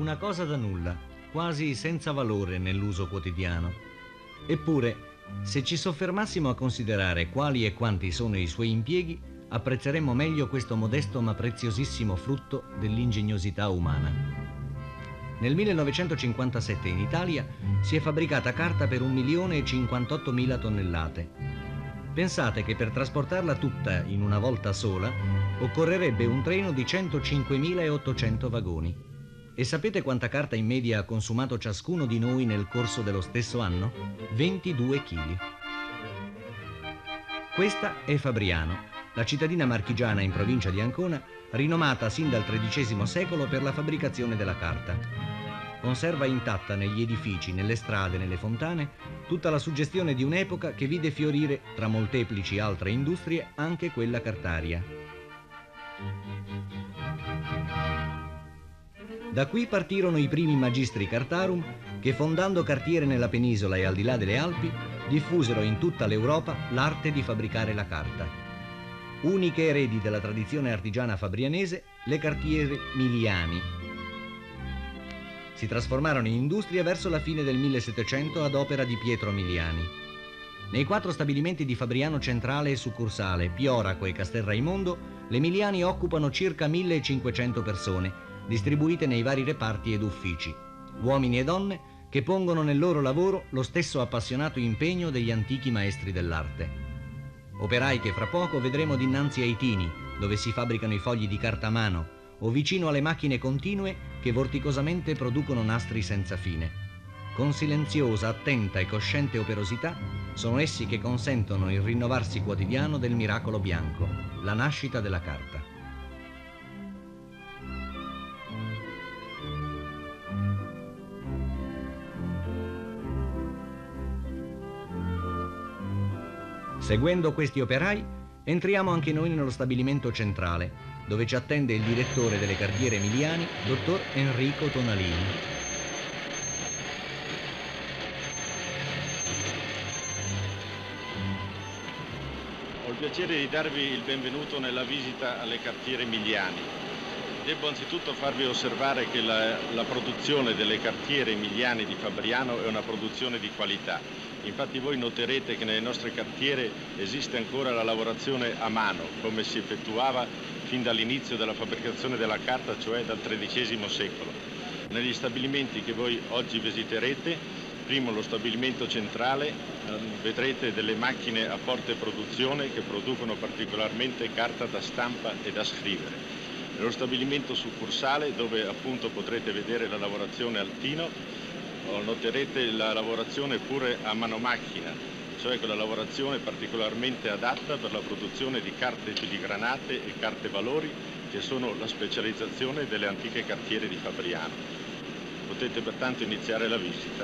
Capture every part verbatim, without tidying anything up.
Una cosa da nulla, quasi senza valore nell'uso quotidiano. Eppure, se ci soffermassimo a considerare quali e quanti sono i suoi impieghi, apprezzeremmo meglio questo modesto ma preziosissimo frutto dell'ingegnosità umana. Nel millenovecentocinquantasette in Italia si è fabbricata carta per un milione e cinquantottomila tonnellate. Pensate che per trasportarla tutta in una volta sola occorrerebbe un treno di centocinquemilaottocento vagoni. E sapete quanta carta in media ha consumato ciascuno di noi nel corso dello stesso anno? ventidue chili. Questa è Fabriano, la cittadina marchigiana in provincia di Ancona, rinomata sin dal tredicesimo secolo per la fabbricazione della carta. Conserva intatta negli edifici, nelle strade, nelle fontane, tutta la suggestione di un'epoca che vide fiorire, tra molteplici altre industrie, anche quella cartaria. Da qui partirono i primi magistri cartarum che, fondando cartiere nella penisola e al di là delle Alpi, diffusero in tutta l'Europa l'arte di fabbricare la carta. Uniche eredi della tradizione artigiana fabrianese, le cartiere miliani. Si trasformarono in industria verso la fine del millesettecento ad opera di Pietro Miliani. Nei quattro stabilimenti di Fabriano Centrale e succursale, Pioraco e Castelraimondo, le Miliani occupano circa millecinquecento persone, distribuite nei vari reparti ed uffici, uomini e donne che pongono nel loro lavoro lo stesso appassionato impegno degli antichi maestri dell'arte. Operai che fra poco vedremo dinanzi ai tini, dove si fabbricano i fogli di carta a mano, o vicino alle macchine continue che vorticosamente producono nastri senza fine. Con silenziosa, attenta e cosciente operosità sono essi che consentono il rinnovarsi quotidiano del miracolo bianco, la nascita della carta. Seguendo questi operai, entriamo anche noi nello stabilimento centrale, dove ci attende il direttore delle cartiere Miliani, dottor Enrico Tonalini. Ho il piacere di darvi il benvenuto nella visita alle cartiere Miliani. Devo anzitutto farvi osservare che la, la produzione delle cartiere Miliani di Fabriano è una produzione di qualità. Infatti voi noterete che nelle nostre cartiere esiste ancora la lavorazione a mano, come si effettuava fin dall'inizio della fabbricazione della carta, cioè dal tredicesimo secolo. Negli stabilimenti che voi oggi visiterete, primo lo stabilimento centrale, eh, vedrete delle macchine a forte produzione che producono particolarmente carta da stampa e da scrivere. Nello stabilimento succursale, dove appunto potrete vedere la lavorazione al tino, noterete la lavorazione pure a manomacchina, cioè quella lavorazione particolarmente adatta per la produzione di carte filigranate e carte valori, che sono la specializzazione delle antiche cartiere di Fabriano. Potete pertanto iniziare la visita.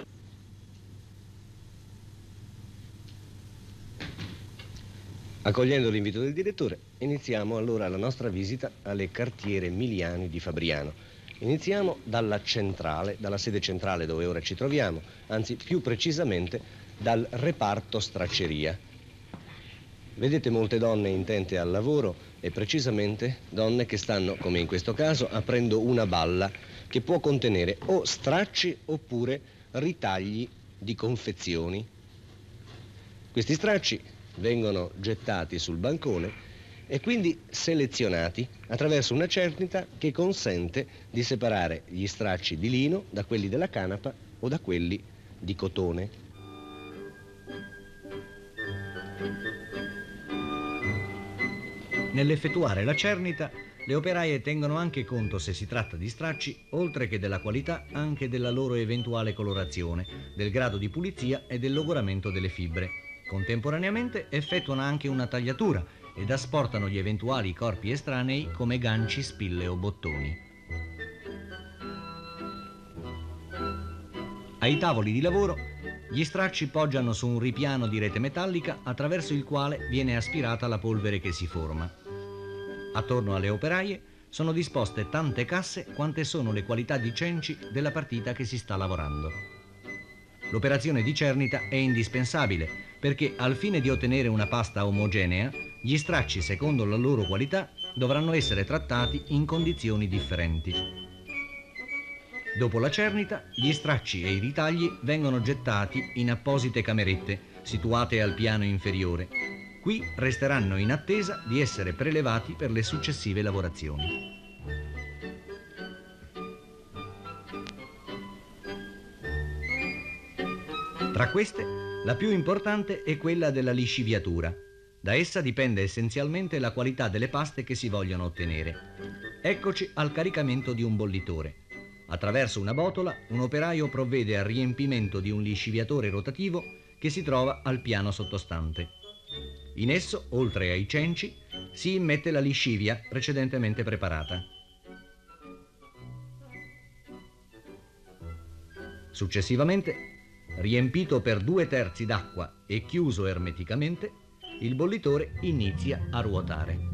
Accogliendo l'invito del direttore, iniziamo allora la nostra visita alle cartiere Miliani di Fabriano. Iniziamo dalla centrale, dalla sede centrale dove ora ci troviamo, anzi più precisamente dal reparto stracceria. Vedete molte donne intente al lavoro e precisamente donne che stanno, come in questo caso, aprendo una balla che può contenere o stracci oppure ritagli di confezioni. Questi stracci vengono gettati sul bancone e quindi selezionati attraverso una cernita che consente di separare gli stracci di lino da quelli della canapa o da quelli di cotone. Nell'effettuare la cernita, le operaie tengono anche conto, se si tratta di stracci, oltre che della qualità, anche della loro eventuale colorazione, del grado di pulizia e del logoramento delle fibre. Contemporaneamente effettuano anche una tagliatura ed asportano gli eventuali corpi estranei come ganci, spille o bottoni. Ai tavoli di lavoro, gli stracci poggiano su un ripiano di rete metallica attraverso il quale viene aspirata la polvere che si forma. Attorno alle operaie sono disposte tante casse quante sono le qualità di cenci della partita che si sta lavorando. L'operazione di cernita è indispensabile perché, al fine di ottenere una pasta omogenea, gli stracci, secondo la loro qualità, dovranno essere trattati in condizioni differenti. Dopo la cernita, gli stracci e i ritagli vengono gettati in apposite camerette situate al piano inferiore. Qui resteranno in attesa di essere prelevati per le successive lavorazioni. Tra queste, la più importante è quella della lisciviatura. Da essa dipende essenzialmente la qualità delle paste che si vogliono ottenere. Eccoci al caricamento di un bollitore. Attraverso una botola, un operaio provvede al riempimento di un lisciviatore rotativo che si trova al piano sottostante. In esso, oltre ai cenci, si immette la liscivia precedentemente preparata. Successivamente, riempito per due terzi d'acqua e chiuso ermeticamente, il bollitore inizia a ruotare.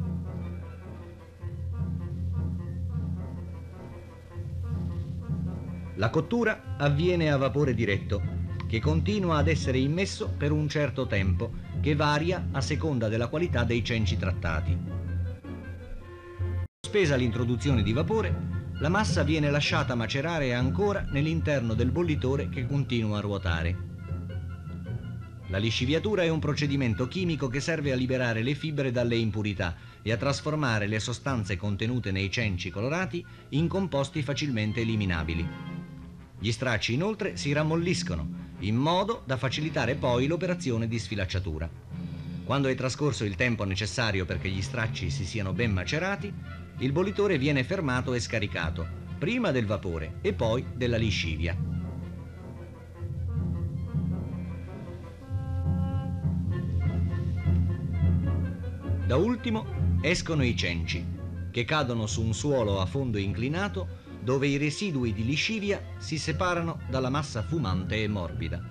La cottura avviene a vapore diretto, che continua ad essere immesso per un certo tempo, che varia a seconda della qualità dei cenci trattati. Spesa l'introduzione di vapore, la massa viene lasciata macerare ancora nell'interno del bollitore che continua a ruotare. La lisciviatura è un procedimento chimico che serve a liberare le fibre dalle impurità e a trasformare le sostanze contenute nei cenci colorati in composti facilmente eliminabili. Gli stracci inoltre si rammolliscono, in modo da facilitare poi l'operazione di sfilacciatura. Quando è trascorso il tempo necessario perché gli stracci si siano ben macerati, il bollitore viene fermato e scaricato, prima del vapore e poi della liscivia. Da ultimo escono i cenci, che cadono su un suolo a fondo inclinato dove i residui di liscivia si separano dalla massa fumante e morbida.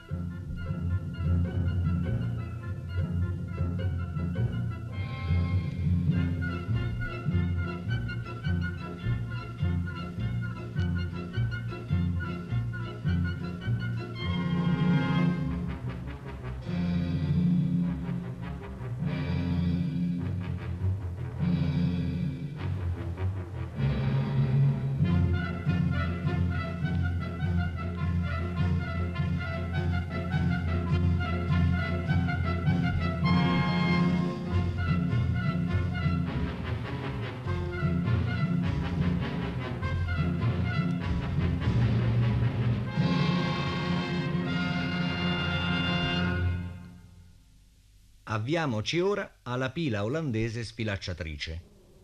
Avviamoci ora alla pila olandese sfilacciatrice.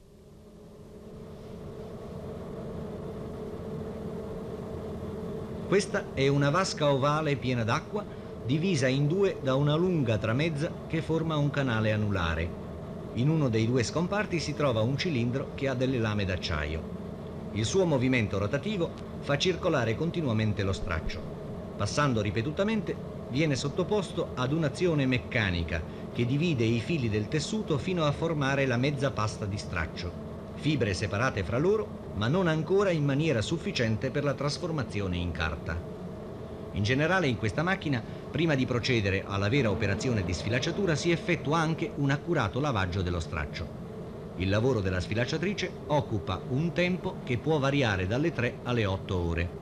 Questa è una vasca ovale piena d'acqua, divisa in due da una lunga tramezza che forma un canale anulare. In uno dei due scomparti si trova un cilindro che ha delle lame d'acciaio. Il suo movimento rotativo fa circolare continuamente lo straccio. Passando ripetutamente, viene sottoposto ad un'azione meccanica che divide i fili del tessuto fino a formare la mezza pasta di straccio, fibre separate fra loro, ma non ancora in maniera sufficiente per la trasformazione in carta. In generale in questa macchina, prima di procedere alla vera operazione di sfilacciatura, si effettua anche un accurato lavaggio dello straccio. Il lavoro della sfilacciatrice occupa un tempo che può variare dalle tre alle otto ore.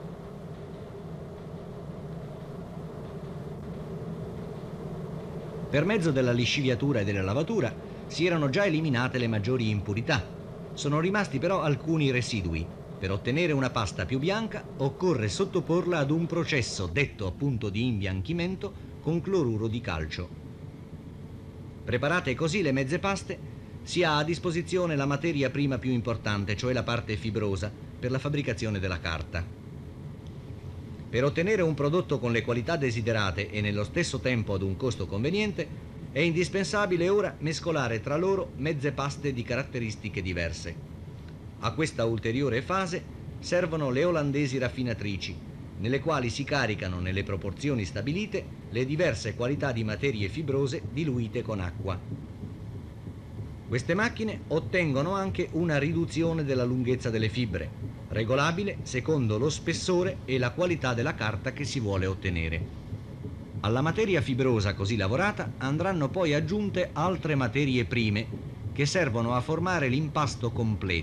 Per mezzo della lisciviatura e della lavatura si erano già eliminate le maggiori impurità. Sono rimasti però alcuni residui. Per ottenere una pasta più bianca occorre sottoporla ad un processo detto appunto di imbianchimento con cloruro di calcio. Preparate così le mezze paste, si ha a disposizione la materia prima più importante, cioè la parte fibrosa, per la fabbricazione della carta. Per ottenere un prodotto con le qualità desiderate e nello stesso tempo ad un costo conveniente, è indispensabile ora mescolare tra loro mezze paste di caratteristiche diverse. A questa ulteriore fase servono le olandesi raffinatrici, nelle quali si caricano nelle proporzioni stabilite le diverse qualità di materie fibrose diluite con acqua. Queste macchine ottengono anche una riduzione della lunghezza delle fibre, regolabile secondo lo spessore e la qualità della carta che si vuole ottenere. Alla materia fibrosa così lavorata andranno poi aggiunte altre materie prime che servono a formare l'impasto completo,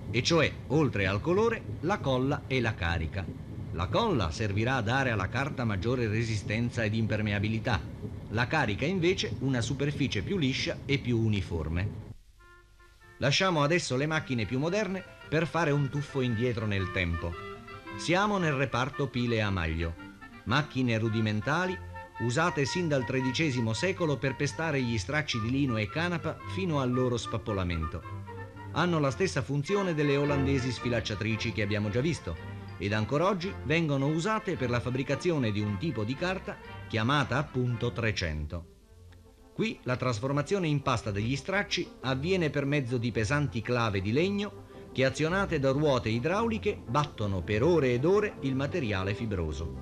e cioè, oltre al colore, la colla e la carica. La colla servirà a dare alla carta maggiore resistenza ed impermeabilità, la carica invece una superficie più liscia e più uniforme. Lasciamo adesso le macchine più moderne per fare un tuffo indietro nel tempo. Siamo nel reparto pile a maglio, macchine rudimentali usate sin dal tredicesimo secolo per pestare gli stracci di lino e canapa fino al loro spappolamento. Hanno la stessa funzione delle olandesi sfilacciatrici che abbiamo già visto ed ancora oggi vengono usate per la fabbricazione di un tipo di carta chiamata appunto trecento. Qui la trasformazione in pasta degli stracci avviene per mezzo di pesanti clave di legno che, azionate da ruote idrauliche, battono per ore ed ore il materiale fibroso.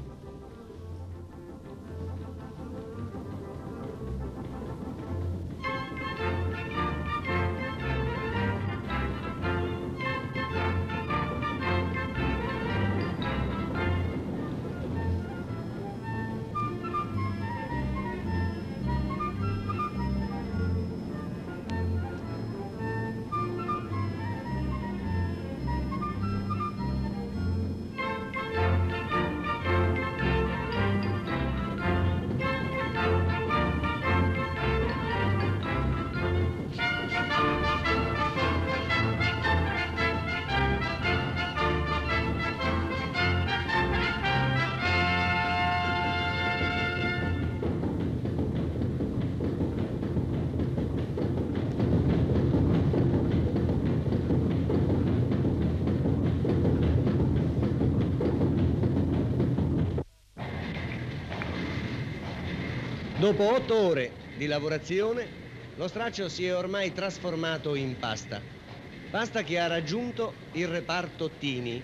Dopo otto ore di lavorazione, lo straccio si è ormai trasformato in pasta. Pasta che ha raggiunto il reparto tini.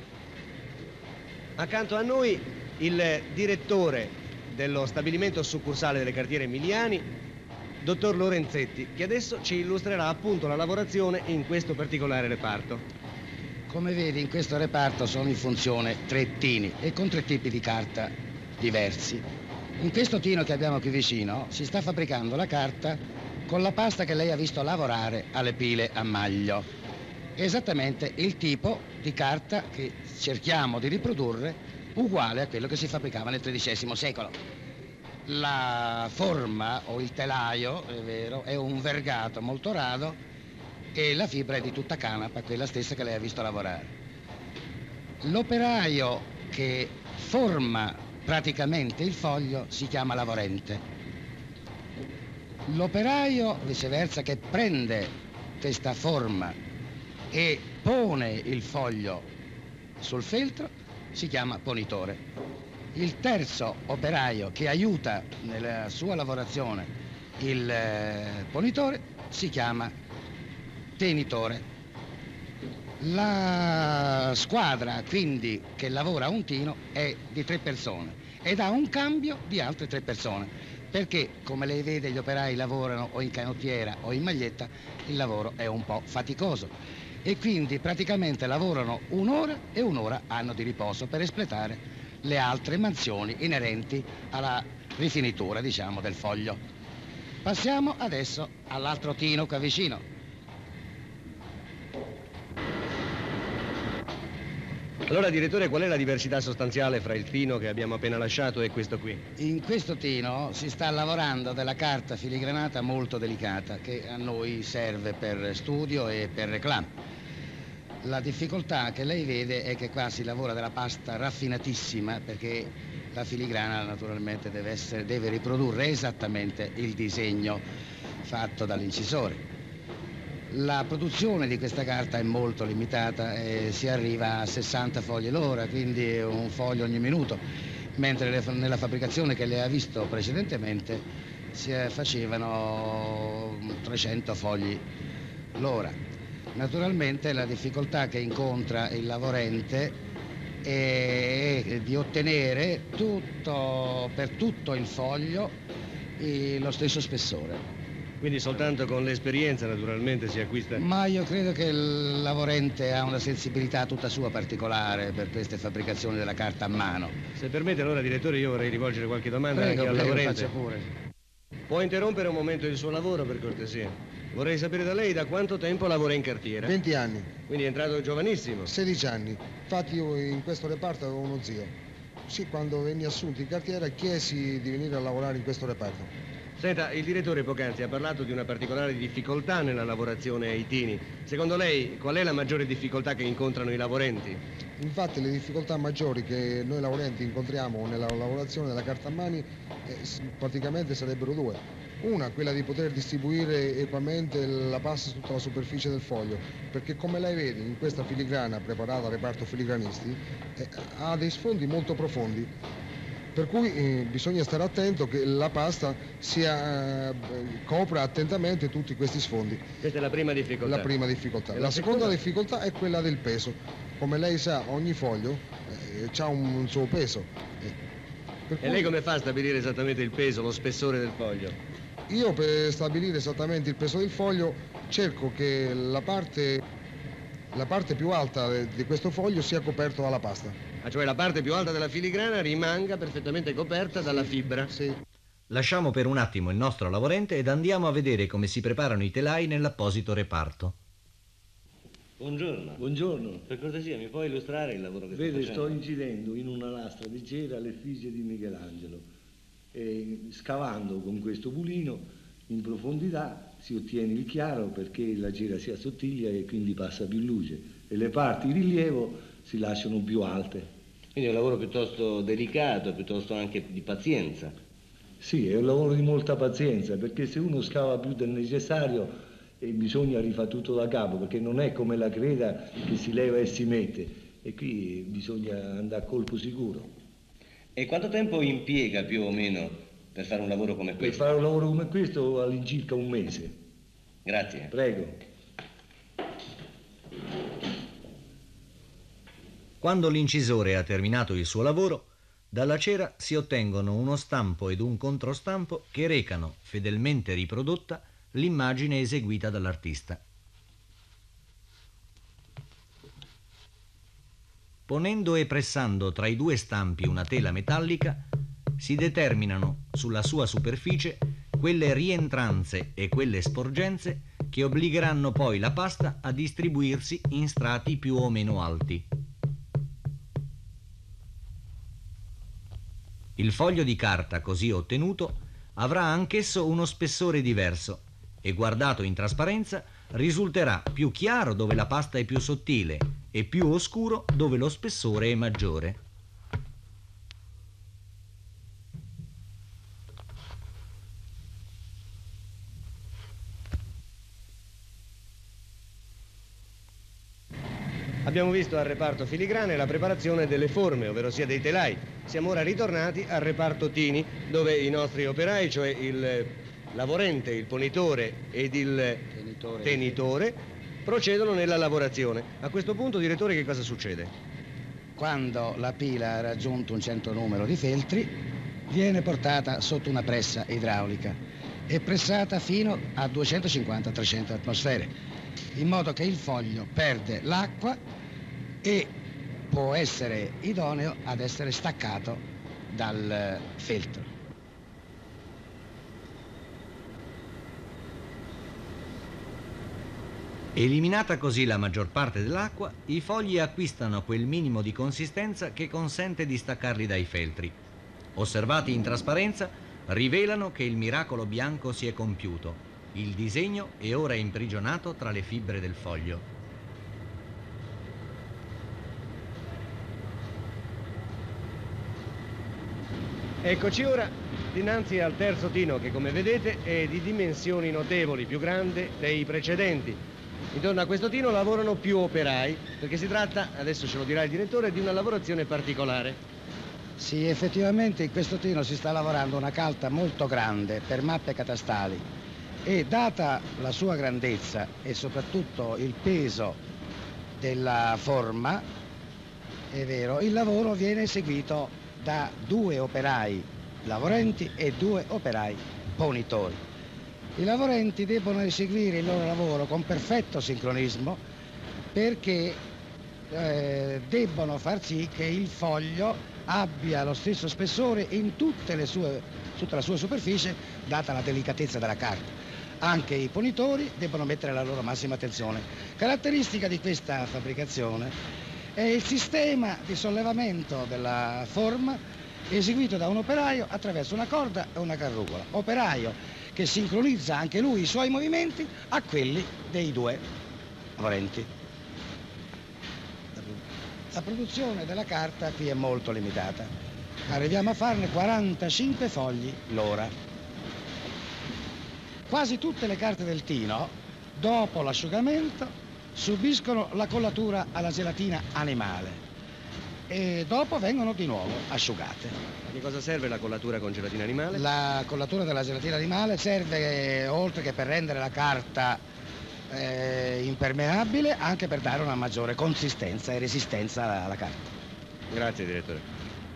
Accanto a noi il direttore dello stabilimento succursale delle cartiere Emiliani, dottor Lorenzetti, che adesso ci illustrerà appunto la lavorazione in questo particolare reparto. Come vedi, in questo reparto sono in funzione tre tini e con tre tipi di carta diversi. In questo tino che abbiamo qui vicino si sta fabbricando la carta con la pasta che lei ha visto lavorare alle pile a maglio. Esattamente il tipo di carta che cerchiamo di riprodurre uguale a quello che si fabbricava nel tredicesimo secolo. La forma o il telaio, è vero, è un vergato molto rado e la fibra è di tutta canapa, quella stessa che lei ha visto lavorare. L'operaio che forma praticamente il foglio si chiama lavorente. L'operaio, viceversa, che prende questa forma e pone il foglio sul feltro si chiama ponitore. Il terzo operaio che aiuta nella sua lavorazione il eh, ponitore si chiama tenitore. La squadra quindi che lavora a un tino è di tre persone ed ha un cambio di altre tre persone perché, come lei vede, gli operai lavorano o in canottiera o in maglietta, il lavoro è un po' faticoso e quindi praticamente lavorano un'ora e un'ora hanno di riposo per espletare le altre mansioni inerenti alla rifinitura, diciamo, del foglio. Passiamo adesso all'altro tino qua vicino. Allora, direttore, qual è la diversità sostanziale fra il tino che abbiamo appena lasciato e questo qui? In questo tino si sta lavorando della carta filigranata molto delicata che a noi serve per studio e per reclame. La difficoltà che lei vede è che qua si lavora della pasta raffinatissima perché la filigrana naturalmente deve, essere, deve riprodurre esattamente il disegno fatto dall'incisore. La produzione di questa carta è molto limitata e si arriva a sessanta fogli l'ora, quindi un foglio ogni minuto, mentre nella fabbricazione che lei ha visto precedentemente si facevano trecento fogli l'ora. Naturalmente la difficoltà che incontra il lavorente è di ottenere tutto, per tutto il foglio lo stesso spessore. Quindi soltanto con l'esperienza naturalmente si acquista... Ma io credo che il lavorente ha una sensibilità tutta sua particolare per queste fabbricazioni della carta a mano. Se permette allora, direttore, io vorrei rivolgere qualche domanda Prego, anche al prego, lavorente. faccia pure. Può interrompere un momento il suo lavoro, per cortesia? Vorrei sapere da lei da quanto tempo lavora in cartiera. venti anni. Quindi è entrato giovanissimo. sedici anni. Infatti io in questo reparto avevo uno zio. Sì, quando venni assunto in cartiera chiesi di venire a lavorare in questo reparto. Senta, il direttore poc'anzi ha parlato di una particolare difficoltà nella lavorazione ai tini. Secondo lei, qual è la maggiore difficoltà che incontrano i lavorenti? Infatti le difficoltà maggiori che noi lavorenti incontriamo nella lavorazione della carta a mani eh, praticamente sarebbero due. Una, quella di poter distribuire equamente la pasta su tutta la superficie del foglio, perché come lei vede in questa filigrana preparata al reparto filigranisti eh, ha dei sfondi molto profondi. Per cui eh, bisogna stare attento che la pasta sia, eh, copra attentamente tutti questi sfondi. Questa è la prima difficoltà. La prima difficoltà. E La, la seconda seconda? difficoltà è quella del peso. Come lei sa, ogni foglio eh, ha un, un suo peso. Eh, per E cui lei come fa a stabilire esattamente il peso, lo spessore del foglio? io per stabilire esattamente il peso del foglio cerco che la parte, la parte più alta di questo foglio sia coperta dalla pasta. Ah, cioè la parte più alta della filigrana rimanga perfettamente coperta dalla fibra. Sì. Lasciamo per un attimo il nostro lavorente ed andiamo a vedere come si preparano i telai nell'apposito reparto. Buongiorno. Buongiorno. Per cortesia, mi puoi illustrare il lavoro che sto Vede, facendo? sto incidendo in una lastra di cera l'effigie di Michelangelo e scavando con questo mulino in profondità si ottiene il chiaro perché la cera si assottiglia e quindi passa più luce e le parti in rilievo si lasciano più alte. Quindi è un lavoro piuttosto delicato, piuttosto anche di pazienza. Sì, è un lavoro di molta pazienza perché se uno scava più del necessario e bisogna rifare tutto da capo perché non è come la creda che si leva e si mette e qui bisogna andare a colpo sicuro. E quanto tempo impiega più o meno per fare un lavoro come Per questo? fare un lavoro come questo all'incirca un mese. Grazie. Prego. Quando l'incisore ha terminato il suo lavoro, dalla cera si ottengono uno stampo ed un controstampo che recano, fedelmente riprodotta, l'immagine eseguita dall'artista. Ponendo e pressando tra i due stampi una tela metallica, si determinano sulla sua superficie quelle rientranze e quelle sporgenze che obbligheranno poi la pasta a distribuirsi in strati più o meno alti. Il foglio di carta così ottenuto avrà anch'esso uno spessore diverso e guardato in trasparenza risulterà più chiaro dove la pasta è più sottile e più oscuro dove lo spessore è maggiore. Abbiamo visto al reparto filigrane la preparazione delle forme, ovvero sia dei telai. Siamo ora ritornati al reparto tini, dove i nostri operai, cioè il lavorente, il ponitore ed il Tenitore. tenitore, procedono nella lavorazione. A questo punto, direttore, che cosa succede? Quando la pila ha raggiunto un certo numero di feltri, viene portata sotto una pressa idraulica e pressata fino a duecentocinquanta trecento atmosfere, in modo che il foglio perde l'acqua e può essere idoneo ad essere staccato dal feltro. Eliminata così la maggior parte dell'acqua, i fogli acquistano quel minimo di consistenza che consente di staccarli dai feltri. Osservati in trasparenza, rivelano che il miracolo bianco si è compiuto. Il disegno è ora imprigionato tra le fibre del foglio. Eccoci ora dinanzi al terzo tino che, come vedete, è di dimensioni notevoli, più grande dei precedenti. Intorno a questo tino lavorano più operai, perché si tratta, adesso ce lo dirà il direttore, di una lavorazione particolare. Sì, effettivamente in questo tino si sta lavorando una calta molto grande per mappe catastali e data la sua grandezza e soprattutto il peso della forma, è vero, il lavoro viene eseguito da due operai lavorenti e due operai ponitori. I lavorenti debbono eseguire il loro lavoro con perfetto sincronismo perché eh, debbono far sì che il foglio abbia lo stesso spessore in tutte le sue tutta la sua superficie, data la delicatezza della carta. Anche i ponitori debbono mettere la loro massima attenzione. Caratteristica di questa fabbricazione è il sistema di sollevamento della forma eseguito da un operaio attraverso una corda e una carrucola. Operaio che sincronizza anche lui i suoi movimenti a quelli dei due lavorenti. La produzione della carta qui è molto limitata. Arriviamo a farne quarantacinque fogli l'ora. Quasi tutte le carte del Tino, dopo l'asciugamento, subiscono la collatura alla gelatina animale e dopo vengono di nuovo asciugate. A che cosa serve la collatura con gelatina animale? La collatura della gelatina animale serve, oltre che per rendere la carta eh, impermeabile, anche per dare una maggiore consistenza e resistenza alla carta. Grazie, direttore.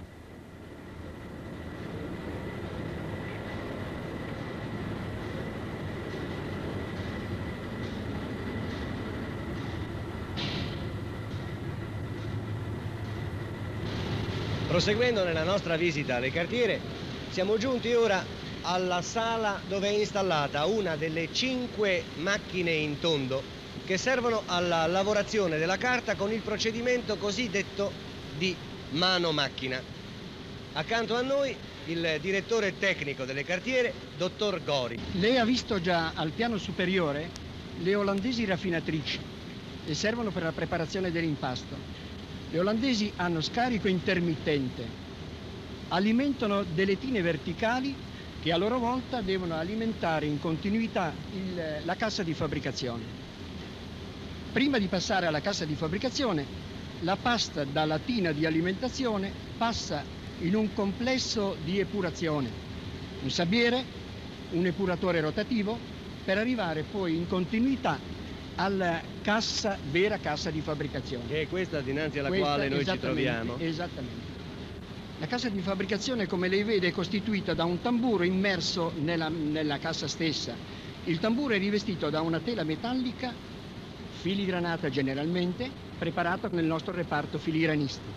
Proseguendo nella nostra visita alle cartiere, siamo giunti ora alla sala dove è installata una delle cinque macchine in tondo che servono alla lavorazione della carta con il procedimento cosiddetto di mano-macchina. Accanto a noi il direttore tecnico delle cartiere, dottor Gori. Lei ha visto già al piano superiore le olandesi raffinatrici che servono per la preparazione dell'impasto. Le olandesi hanno scarico intermittente, alimentano delle tine verticali che a loro volta devono alimentare in continuità il, la cassa di fabbricazione. Prima di passare alla cassa di fabbricazione, la pasta dalla tina di alimentazione passa in un complesso di epurazione, un sabbiere, un epuratore rotativo, per arrivare poi in continuità alla cassa, vera cassa di fabbricazione. Che è questa dinanzi alla Questa, quale noi ci troviamo. Esattamente. La cassa di fabbricazione, come lei vede, è costituita da un tamburo immerso nella, nella cassa stessa. Il tamburo è rivestito da una tela metallica, filigranata generalmente, preparata nel nostro reparto filigranisti.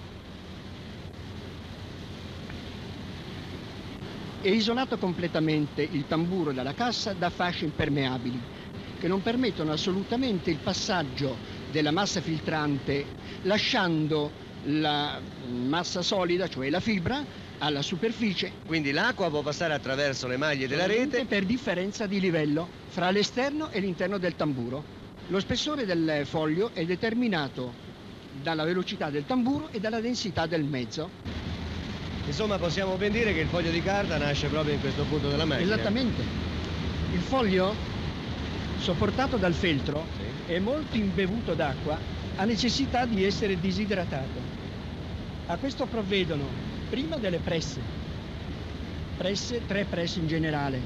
È isolato completamente il tamburo dalla cassa da fasce impermeabili, che non permettono assolutamente il passaggio della massa filtrante, lasciando la massa solida, cioè la fibra, alla superficie. Quindi l'acqua può passare attraverso le maglie della rete per differenza di livello fra l'esterno e l'interno del tamburo. Lo spessore del foglio è determinato dalla velocità del tamburo e dalla densità del mezzo. Insomma, possiamo ben dire che il foglio di carta nasce proprio in questo punto della macchina. Esattamente. Il foglio, sopportato dal feltro, sì, e molto imbevuto d'acqua, ha necessità di essere disidratato. A questo provvedono prima delle presse, presse, tre presse in generale,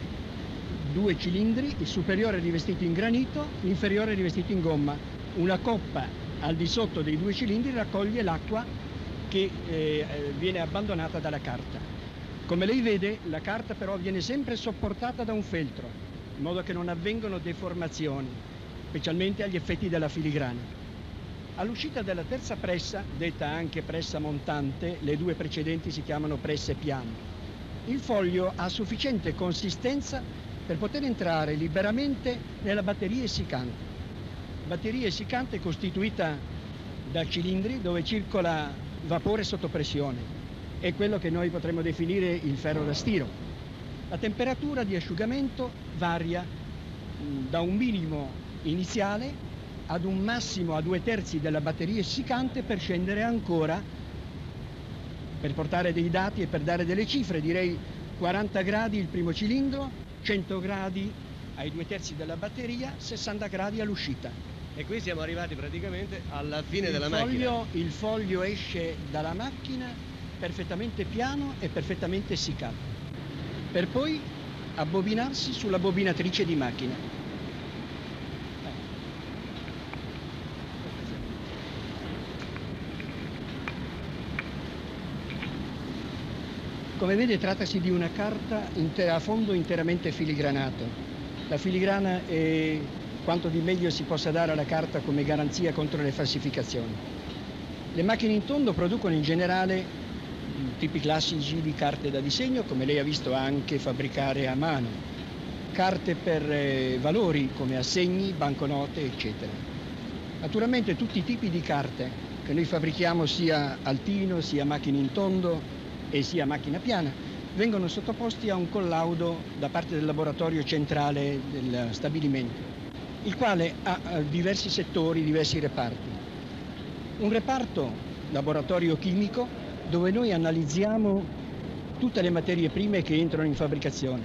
due cilindri, il superiore rivestito in granito, l'inferiore rivestito in gomma. Una coppa al di sotto dei due cilindri raccoglie l'acqua che eh, viene abbandonata dalla carta. Come lei vede, la carta però viene sempre sopportata da un feltro, in modo che non avvengano deformazioni, specialmente agli effetti della filigrana. All'uscita della terza pressa, detta anche pressa montante, le due precedenti si chiamano presse piane, il foglio ha sufficiente consistenza per poter entrare liberamente nella batteria essiccante. Batteria essiccante costituita da cilindri dove circola vapore sotto pressione. È quello che noi potremmo definire il ferro da stiro. La temperatura di asciugamento varia mh, da un minimo iniziale ad un massimo a due terzi della batteria essiccante, per scendere ancora, per portare dei dati e per dare delle cifre, direi quaranta gradi il primo cilindro, cento gradi ai due terzi della batteria, sessanta gradi all'uscita. E qui siamo arrivati praticamente alla fine il della foglio, macchina. Il foglio esce dalla macchina perfettamente piano e perfettamente essiccato, per poi abbobinarsi sulla bobinatrice di macchina. Come vede, trattasi di una carta a fondo interamente filigranato. La filigrana è quanto di meglio si possa dare alla carta come garanzia contro le falsificazioni. Le macchine in tondo producono in generale tipi classici di carte da disegno, come lei ha visto anche fabbricare a mano, carte per eh, valori come assegni, banconote, eccetera. Naturalmente tutti i tipi di carte che noi fabbrichiamo, sia altino, sia macchina in tondo e sia macchina piana, vengono sottoposti a un collaudo da parte del laboratorio centrale del stabilimento, il quale ha diversi settori, diversi reparti. Un reparto, laboratorio chimico, dove noi analizziamo tutte le materie prime che entrano in fabbricazione.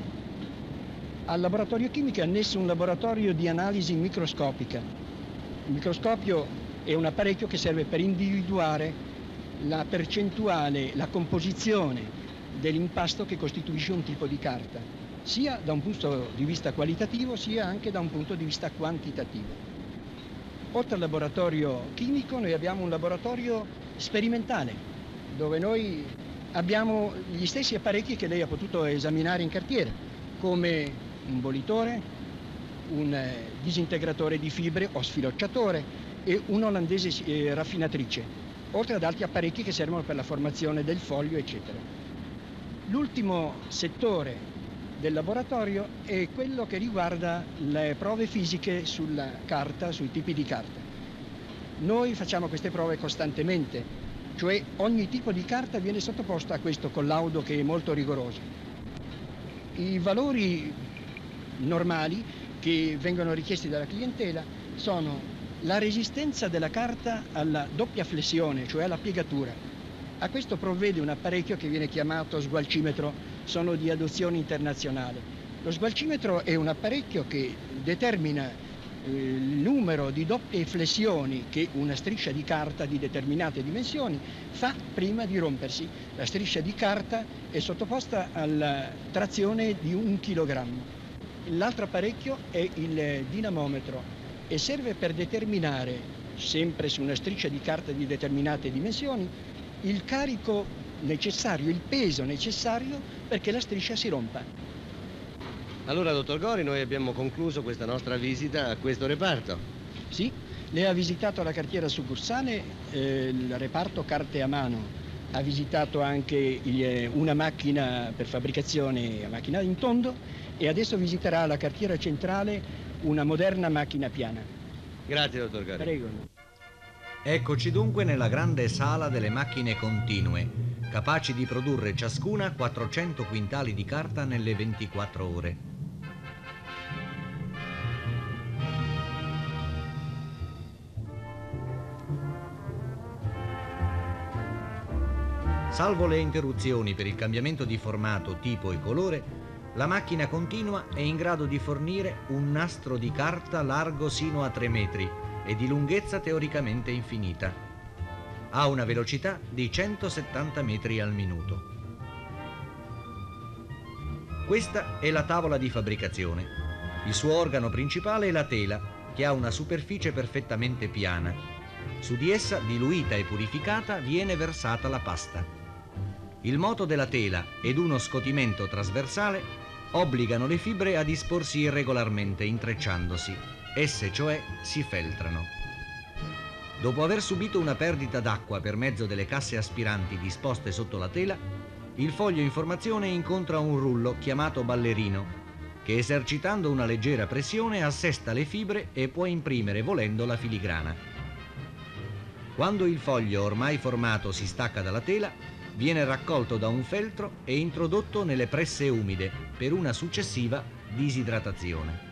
Al laboratorio chimico è annesso un laboratorio di analisi microscopica. Il microscopio è un apparecchio che serve per individuare la percentuale, la composizione dell'impasto che costituisce un tipo di carta, sia da un punto di vista qualitativo sia anche da un punto di vista quantitativo. Oltre al laboratorio chimico noi abbiamo un laboratorio sperimentale dove noi abbiamo gli stessi apparecchi che lei ha potuto esaminare in cartiera, come un bollitore, un disintegratore di fibre o sfilocciatore e un'olandese eh, raffinatrice, oltre ad altri apparecchi che servono per la formazione del foglio, eccetera. L'ultimo settore del laboratorio è quello che riguarda le prove fisiche sulla carta, sui tipi di carta. Noi facciamo queste prove costantemente, cioè ogni tipo di carta viene sottoposta a questo collaudo che è molto rigoroso. I valori normali che vengono richiesti dalla clientela sono la resistenza della carta alla doppia flessione, cioè alla piegatura. A questo provvede un apparecchio che viene chiamato sgualcimetro, sono di adozione internazionale. Lo sgualcimetro è un apparecchio che determina eh, il numero di doppie flessioni che una striscia di carta di determinate dimensioni fa prima di rompersi. La striscia di carta è sottoposta alla trazione di un chilogrammo. L'altro apparecchio è il dinamometro e serve per determinare, sempre su una striscia di carta di determinate dimensioni, il carico necessario, il peso necessario perché la striscia si rompa. Allora, dottor Gori, noi abbiamo concluso questa nostra visita a questo reparto. Sì, lei ha visitato la cartiera succursale, eh, il reparto carte a mano, ha visitato anche il, una macchina per fabbricazione, macchina in tondo, e adesso visiterà la cartiera centrale una moderna macchina piana. Grazie, dottor Gori. Prego. Eccoci dunque nella grande sala delle macchine continue, capaci di produrre ciascuna quattrocento quintali di carta nelle ventiquattro ore. Salvo le interruzioni per il cambiamento di formato, tipo e colore, la macchina continua è in grado di fornire un nastro di carta largo sino a tre metri e di lunghezza teoricamente infinita. Ha una velocità di centosettanta metri al minuto. Questa è la tavola di fabbricazione. Il suo organo principale è la tela, che ha una superficie perfettamente piana. Su di essa, diluita e purificata, viene versata la pasta. Il moto della tela ed uno scotimento trasversale obbligano le fibre a disporsi irregolarmente, intrecciandosi. Esse, cioè, si feltrano. Dopo aver subito una perdita d'acqua per mezzo delle casse aspiranti disposte sotto la tela, il foglio in formazione incontra un rullo chiamato ballerino, che esercitando una leggera pressione assesta le fibre e può imprimere volendo la filigrana. Quando il foglio ormai formato si stacca dalla tela, viene raccolto da un feltro e introdotto nelle presse umide per una successiva disidratazione.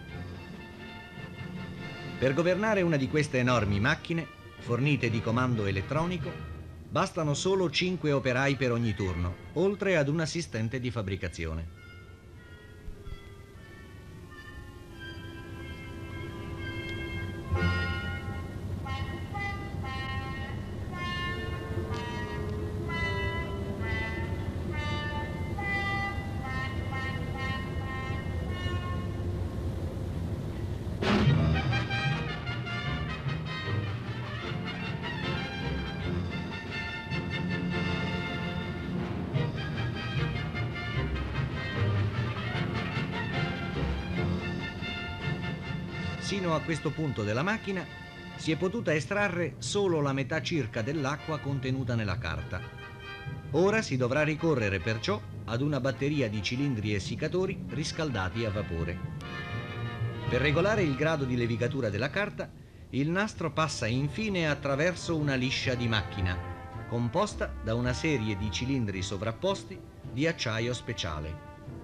Per governare una di queste enormi macchine, fornite di comando elettronico, bastano solo cinque operai per ogni turno, oltre ad un assistente di fabbricazione. Sino a questo punto della macchina si è potuta estrarre solo la metà circa dell'acqua contenuta nella carta. Ora si dovrà ricorrere perciò ad una batteria di cilindri essiccatori riscaldati a vapore. Per regolare il grado di levigatura della carta, il nastro passa infine attraverso una liscia di macchina, composta da una serie di cilindri sovrapposti di acciaio speciale.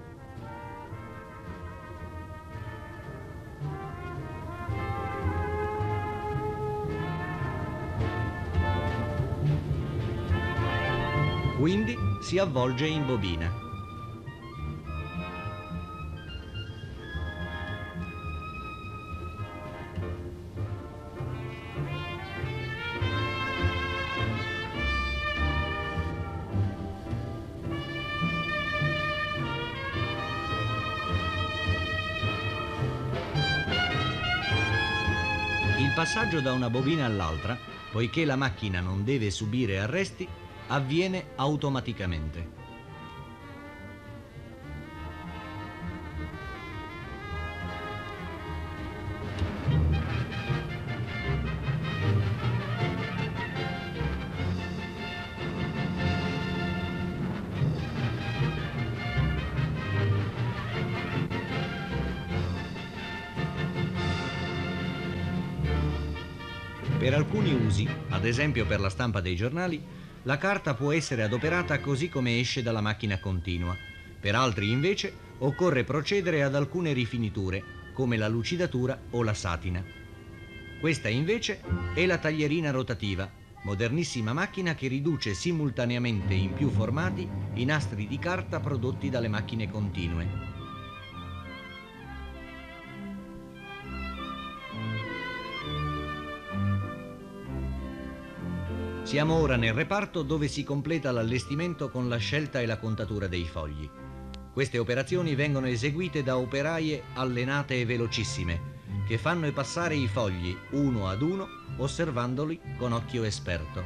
Quindi si avvolge in bobina. Il passaggio da una bobina all'altra, poiché la macchina non deve subire arresti, avviene automaticamente. Per alcuni usi, ad esempio per la stampa dei giornali, la carta può essere adoperata così come esce dalla macchina continua. Per altri, invece, occorre procedere ad alcune rifiniture, come la lucidatura o la satina. Questa, invece, è la taglierina rotativa, modernissima macchina che riduce simultaneamente in più formati i nastri di carta prodotti dalle macchine continue. Siamo ora nel reparto dove si completa l'allestimento con la scelta e la contatura dei fogli. Queste operazioni vengono eseguite da operaie allenate e velocissime, che fanno passare i fogli uno ad uno, osservandoli con occhio esperto.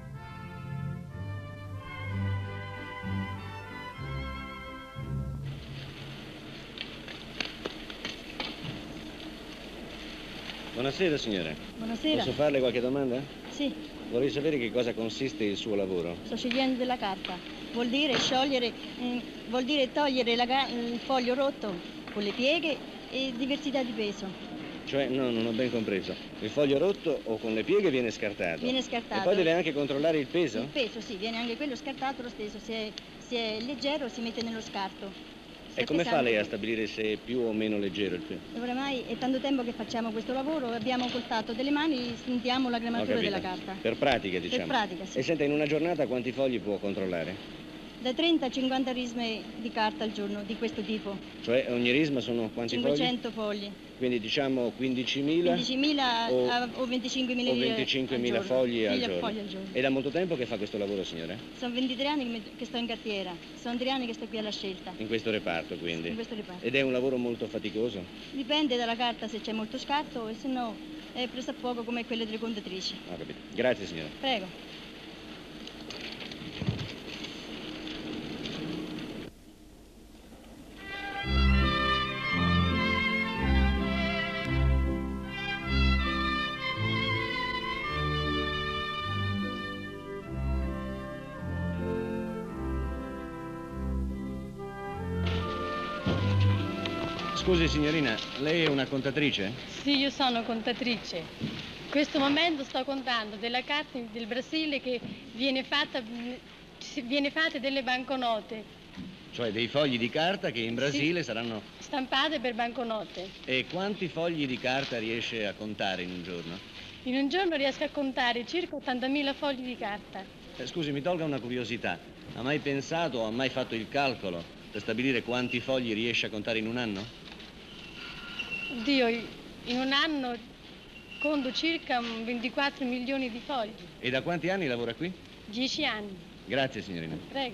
Buonasera signora. Buonasera. Posso farle qualche domanda? Sì. Vorrei sapere che cosa consiste il suo lavoro. Sto scegliendo della carta. Vuol dire sciogliere, eh, vuol dire togliere la, il foglio rotto con le pieghe e diversità di peso. Cioè, no, non ho ben compreso. Il foglio rotto o con le pieghe viene scartato? Viene scartato. E poi deve anche controllare il peso? Il peso, sì, viene anche quello scartato lo stesso. Se è, se è leggero si mette nello scarto. E come fa lei a stabilire se è più o meno leggero il peso? Oramai è tanto tempo che facciamo questo lavoro, abbiamo contatto delle mani, sentiamo la grammatura della carta. Per pratica, diciamo. Per pratica, sì. E senta, in una giornata quanti fogli può controllare? Da trenta a cinquanta risme di carta al giorno, di questo tipo. Cioè ogni risma sono quanti cinquecento fogli? fogli? Quindi diciamo quindicimila? quindicimila o, o venticinquemila o venticinquemila fogli, al giorno. fogli al giorno. E da molto tempo che fa questo lavoro, signore? Sono ventitré anni che sto in cartiera, sono tre anni che sto qui alla scelta. In questo reparto, quindi? In questo reparto. Ed è un lavoro molto faticoso? Dipende dalla carta se c'è molto scarto e se no è presso a poco come quelle delle contatrici. Ho capito. Grazie, signore. Prego. Scusi signorina, lei è una contatrice? Sì, io sono contatrice. In questo momento sto contando della carta del Brasile che viene fatta, viene fatte delle banconote. Cioè dei fogli di carta che in Brasile sì, saranno... stampate per banconote. E quanti fogli di carta riesce a contare in un giorno? In un giorno riesco a contare circa ottantamila fogli di carta. Eh, scusi, mi tolga una curiosità. Ha mai pensato o ha mai fatto il calcolo per stabilire quanti fogli riesce a contare in un anno? Oddio, in un anno conto circa ventiquattro milioni di fogli. E da quanti anni lavora qui? Dieci anni. Grazie, signorina. Prego.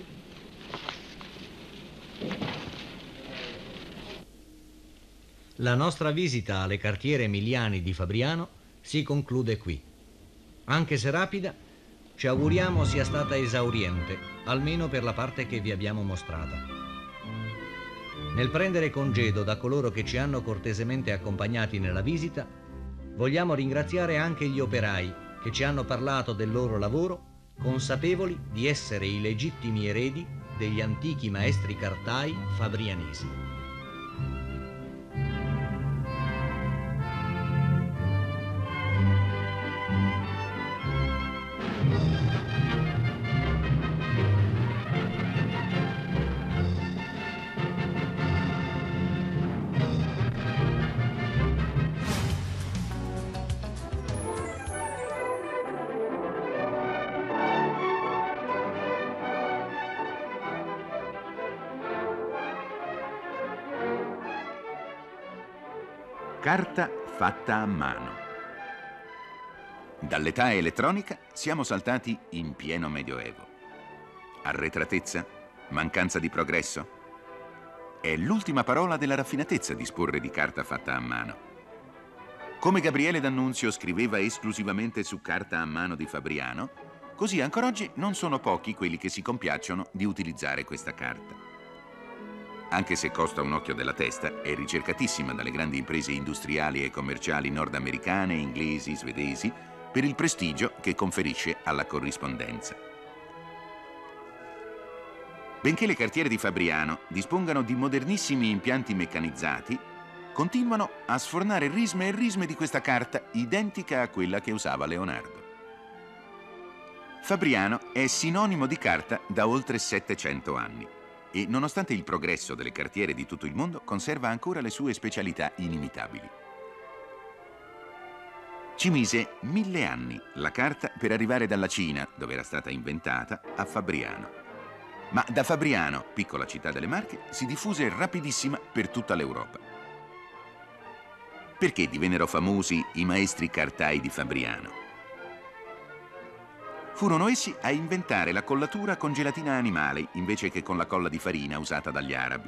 La nostra visita alle cartiere Emiliani di Fabriano si conclude qui. Anche se rapida, ci auguriamo sia stata esauriente, almeno per la parte che vi abbiamo mostrata. Nel prendere congedo da coloro che ci hanno cortesemente accompagnati nella visita, vogliamo ringraziare anche gli operai che ci hanno parlato del loro lavoro consapevoli di essere i legittimi eredi degli antichi maestri cartai fabrianesi. Carta fatta a mano. Dall'età elettronica siamo saltati in pieno Medioevo. Arretratezza? Mancanza di progresso? È l'ultima parola della raffinatezza disporre di carta fatta a mano. Come Gabriele D'Annunzio scriveva esclusivamente su carta a mano di Fabriano, così ancora oggi non sono pochi quelli che si compiacciono di utilizzare questa carta. Anche se costa un occhio della testa, è ricercatissima dalle grandi imprese industriali e commerciali nordamericane, inglesi, svedesi, per il prestigio che conferisce alla corrispondenza. Benché le cartiere di Fabriano dispongano di modernissimi impianti meccanizzati, continuano a sfornare risme e risme di questa carta identica a quella che usava Leonardo. Fabriano è sinonimo di carta da oltre settecento anni. E nonostante il progresso delle cartiere di tutto il mondo, conserva ancora le sue specialità inimitabili. Ci mise mille anni la carta per arrivare dalla Cina, dove era stata inventata, a Fabriano. Ma da Fabriano, piccola città delle Marche, si diffuse rapidissima per tutta l'Europa. Perché divennero famosi i maestri cartai di Fabriano? Furono essi a inventare la collatura con gelatina animale invece che con la colla di farina usata dagli arabi.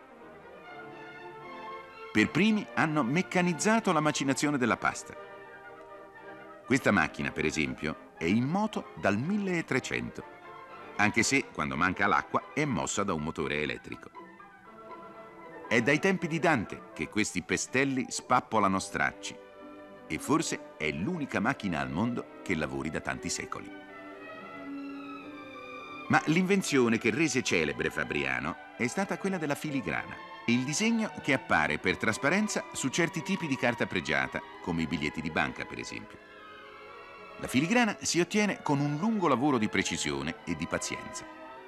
Per primi hanno meccanizzato la macinazione della pasta. Questa macchina, per esempio, è in moto dal milletrecento, anche se, quando manca l'acqua, è mossa da un motore elettrico. È dai tempi di Dante che questi pestelli spappolano stracci e forse è l'unica macchina al mondo che lavori da tanti secoli. Ma l'invenzione che rese celebre Fabriano è stata quella della filigrana, il disegno che appare per trasparenza su certi tipi di carta pregiata, come i biglietti di banca, per esempio. La filigrana si ottiene con un lungo lavoro di precisione e di pazienza.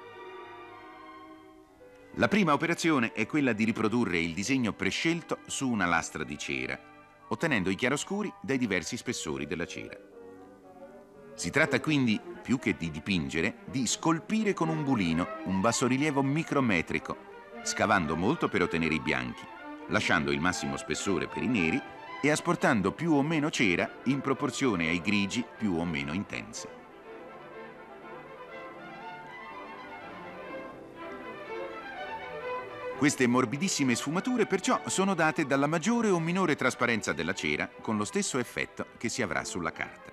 La prima operazione è quella di riprodurre il disegno prescelto su una lastra di cera, ottenendo i chiaroscuri dai diversi spessori della cera. Si tratta quindi, più che di dipingere, di scolpire con un bulino un bassorilievo micrometrico, scavando molto per ottenere i bianchi, lasciando il massimo spessore per i neri e asportando più o meno cera in proporzione ai grigi più o meno intense. Queste morbidissime sfumature perciò sono date dalla maggiore o minore trasparenza della cera con lo stesso effetto che si avrà sulla carta.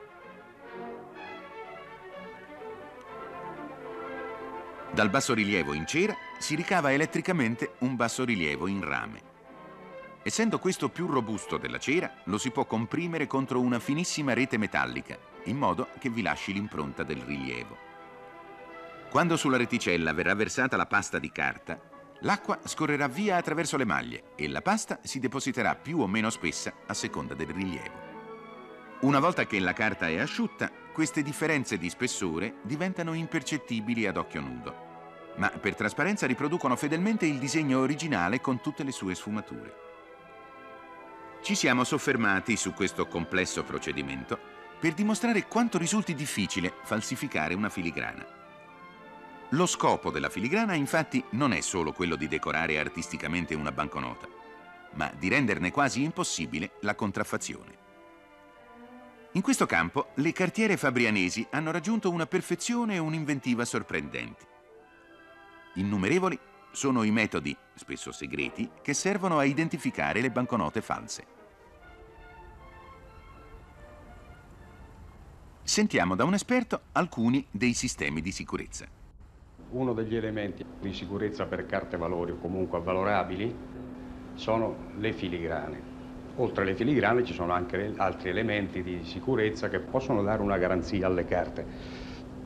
Dal bassorilievo in cera si ricava elettricamente un bassorilievo in rame. Essendo questo più robusto della cera, lo si può comprimere contro una finissima rete metallica, in modo che vi lasci l'impronta del rilievo. Quando sulla reticella verrà versata la pasta di carta, l'acqua scorrerà via attraverso le maglie e la pasta si depositerà più o meno spessa a seconda del rilievo. Una volta che la carta è asciutta, queste differenze di spessore diventano impercettibili ad occhio nudo, ma per trasparenza riproducono fedelmente il disegno originale con tutte le sue sfumature. Ci siamo soffermati su questo complesso procedimento per dimostrare quanto risulti difficile falsificare una filigrana. Lo scopo della filigrana, infatti, non è solo quello di decorare artisticamente una banconota, ma di renderne quasi impossibile la contraffazione. In questo campo, le cartiere fabrianesi hanno raggiunto una perfezione e un'inventiva sorprendenti. Innumerevoli sono i metodi, spesso segreti, che servono a identificare le banconote false. Sentiamo da un esperto alcuni dei sistemi di sicurezza. Uno degli elementi di sicurezza per carte valori o comunque avvalorabili sono le filigrane. Oltre alle filigrane ci sono anche altri elementi di sicurezza che possono dare una garanzia alle carte.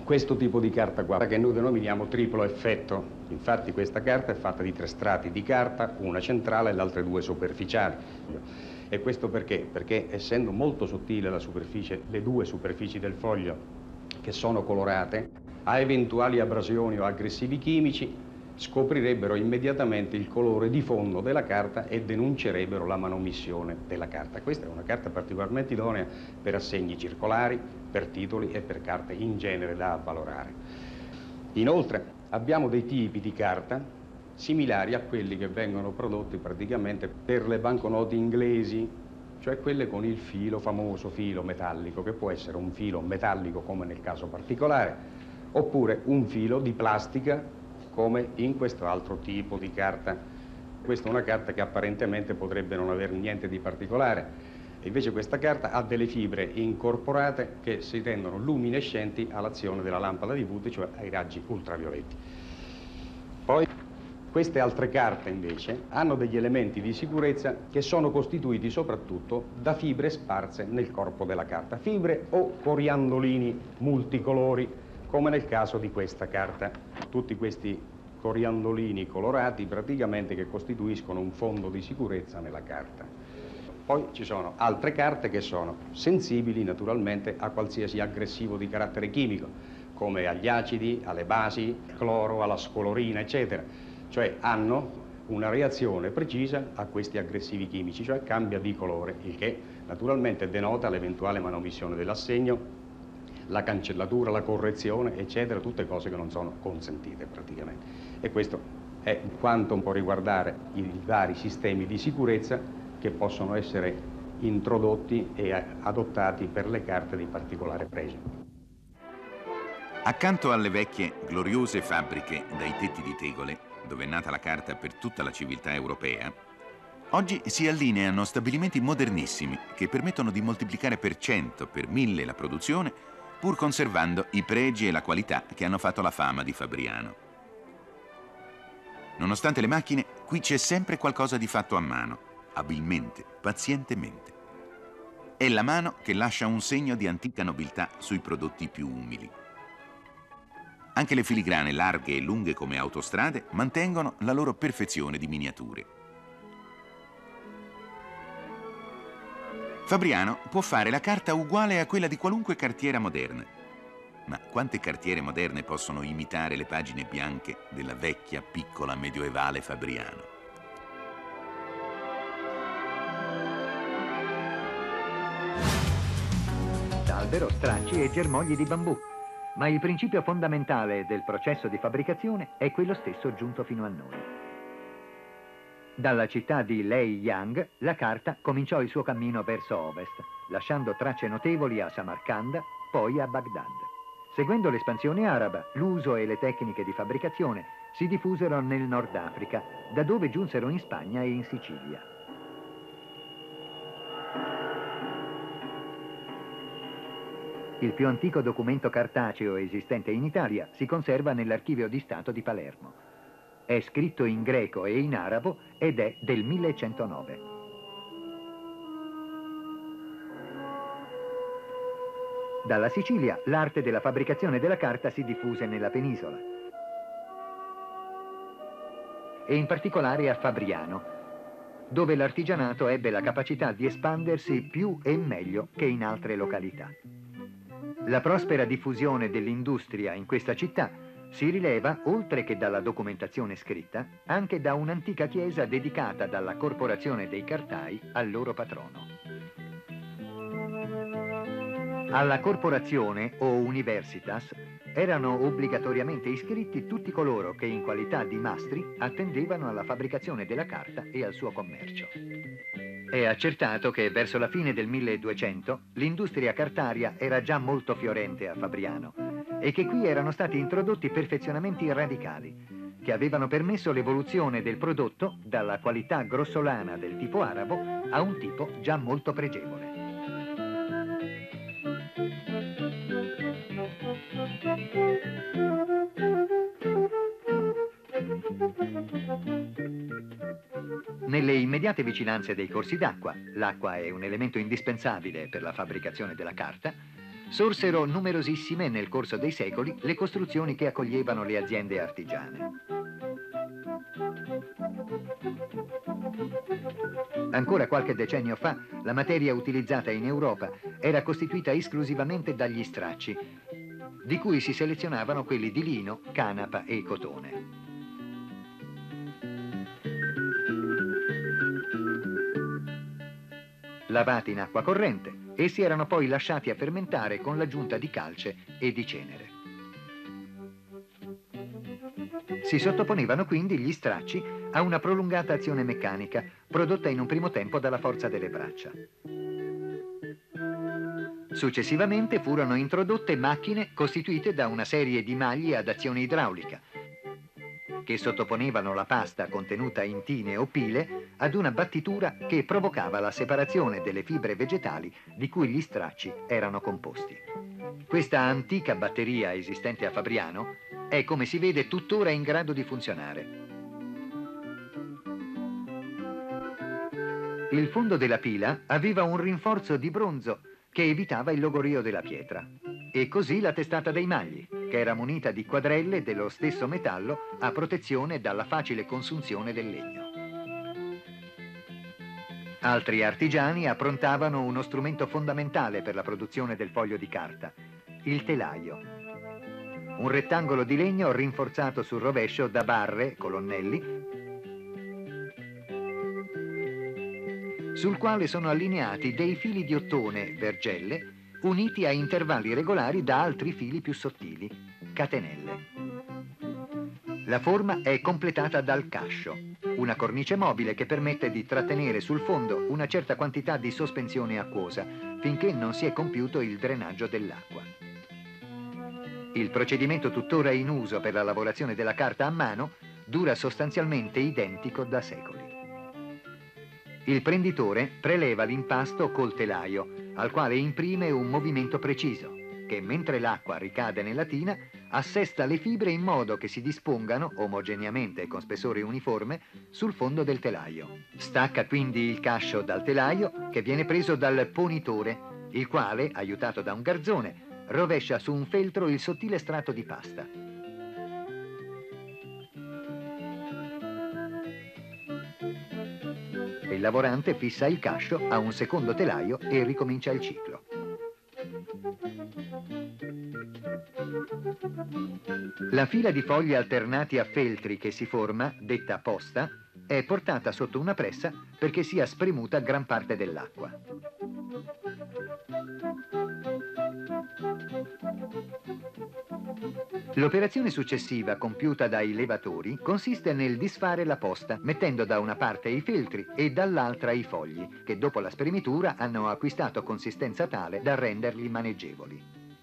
questo tipo di carta qua, che noi denominiamo triplo effetto. Infatti questa carta è fatta di tre strati di carta, una centrale e le altre due superficiali. E questo perché? Perché essendo molto sottile la superficie, le due superfici del foglio che sono colorate, a eventuali abrasioni o aggressivi chimici scoprirebbero immediatamente il colore di fondo della carta e denuncerebbero la manomissione della carta. Questa è una carta particolarmente idonea per assegni circolari, per titoli e per carte in genere da avvalorare. Inoltre abbiamo dei tipi di carta similari a quelli che vengono prodotti praticamente per le banconote inglesi, cioè quelle con il filo, famoso filo metallico, che può essere un filo metallico come nel caso particolare, oppure un filo di plastica come in questo altro tipo di carta. Questa è una carta che apparentemente potrebbe non avere niente di particolare, invece questa carta ha delle fibre incorporate che si rendono luminescenti all'azione della lampada di Wood, cioè ai raggi ultravioletti. Poi queste altre carte invece hanno degli elementi di sicurezza che sono costituiti soprattutto da fibre sparse nel corpo della carta, fibre o coriandolini multicolori, come nel caso di questa carta. Tutti questi coriandolini colorati praticamente che costituiscono un fondo di sicurezza nella carta. Poi ci sono altre carte che sono sensibili naturalmente a qualsiasi aggressivo di carattere chimico, come agli acidi, alle basi, al cloro, alla scolorina, eccetera. Cioè hanno una reazione precisa a questi aggressivi chimici, cioè cambia di colore, il che naturalmente denota l'eventuale manomissione dell'assegno, la cancellatura, la correzione, eccetera, tutte cose che non sono consentite praticamente. E questo è quanto può riguardare i vari sistemi di sicurezza che possono essere introdotti e adottati per le carte di particolare pregio. Accanto alle vecchie, gloriose fabbriche dai tetti di tegole, dove è nata la carta per tutta la civiltà europea, oggi si allineano stabilimenti modernissimi che permettono di moltiplicare per cento, per mille la produzione, pur conservando i pregi e la qualità che hanno fatto la fama di Fabriano. Nonostante le macchine, qui c'è sempre qualcosa di fatto a mano, abilmente, pazientemente. È la mano che lascia un segno di antica nobiltà sui prodotti più umili. Anche le filigrane larghe e lunghe come autostrade mantengono la loro perfezione di miniature. Fabriano può fare la carta uguale a quella di qualunque cartiera moderna. Ma quante cartiere moderne possono imitare le pagine bianche della vecchia, piccola, medioevale Fabriano? Albero, stracci e germogli di bambù. Ma il principio fondamentale del processo di fabbricazione è quello stesso giunto fino a noi. Dalla città di Leiyang, la carta cominciò il suo cammino verso ovest, lasciando tracce notevoli a Samarcanda, poi a Baghdad. Seguendo l'espansione araba, l'uso e le tecniche di fabbricazione si diffusero nel Nord Africa, da dove giunsero in Spagna e in Sicilia. Il più antico documento cartaceo esistente in Italia si conserva nell'Archivio di Stato di Palermo. È scritto in greco e in arabo ed è del millecentonove. Dalla Sicilia l'arte della fabbricazione della carta si diffuse nella penisola e in particolare a Fabriano, dove l'artigianato ebbe la capacità di espandersi più e meglio che in altre località. La prospera diffusione dell'industria in questa città si rileva, oltre che dalla documentazione scritta, anche da un'antica chiesa dedicata dalla Corporazione dei Cartai al loro patrono. Alla corporazione o universitas erano obbligatoriamente iscritti tutti coloro che in qualità di mastri attendevano alla fabbricazione della carta e al suo commercio. È accertato che verso la fine del milleduecento l'industria cartaria era già molto fiorente a Fabriano e che qui erano stati introdotti perfezionamenti radicali che avevano permesso l'evoluzione del prodotto dalla qualità grossolana del tipo arabo a un tipo già molto pregevole. Nelle immediate vicinanze dei corsi d'acqua, l'acqua è un elemento indispensabile per la fabbricazione della carta, sorsero numerosissime nel corso dei secoli le costruzioni che accoglievano le aziende artigiane. Ancora qualche decennio fa, la materia utilizzata in Europa era costituita esclusivamente dagli stracci, di cui si selezionavano quelli di lino, canapa e cotone. Lavati in acqua corrente, essi erano poi lasciati a fermentare con l'aggiunta di calce e di cenere. Si sottoponevano quindi gli stracci a una prolungata azione meccanica, prodotta in un primo tempo dalla forza delle braccia. Successivamente furono introdotte macchine costituite da una serie di maglie ad azione idraulica, che sottoponevano la pasta contenuta in tine o pile ad una battitura che provocava la separazione delle fibre vegetali di cui gli stracci erano composti. Questa antica batteria esistente a Fabriano è, come si vede, tuttora in grado di funzionare. Il fondo della pila aveva un rinforzo di bronzo che evitava il logorio della pietra, e così la testata dei magli, che era munita di quadrelle dello stesso metallo a protezione dalla facile consunzione del legno. Altri artigiani approntavano uno strumento fondamentale per la produzione del foglio di carta, il telaio. Un rettangolo di legno rinforzato sul rovescio da barre, colonnelli, sul quale sono allineati dei fili di ottone, vergelle, uniti a intervalli regolari da altri fili più sottili, catenelle. La forma è completata dal cascio, una cornice mobile che permette di trattenere sul fondo una certa quantità di sospensione acquosa finché non si è compiuto il drenaggio dell'acqua. Il procedimento tuttora in uso per la lavorazione della carta a mano dura sostanzialmente identico da secoli. Il prenditore preleva l'impasto col telaio, al quale imprime un movimento preciso, che mentre l'acqua ricade nella tina, assesta le fibre in modo che si dispongano, omogeneamente e con spessore uniforme, sul fondo del telaio. Stacca quindi il cascio dal telaio, che viene preso dal ponitore, il quale, aiutato da un garzone, rovescia su un feltro il sottile strato di pasta. Il lavorante fissa il cascio a un secondo telaio e ricomincia il ciclo. La fila di fogli alternati a feltri che si forma, detta posta, è portata sotto una pressa perché sia spremuta gran parte dell'acqua. L'operazione successiva compiuta dai levatori consiste nel disfare la posta, mettendo da una parte i feltri e dall'altra i fogli, che dopo la spremitura hanno acquistato consistenza tale da renderli maneggevoli.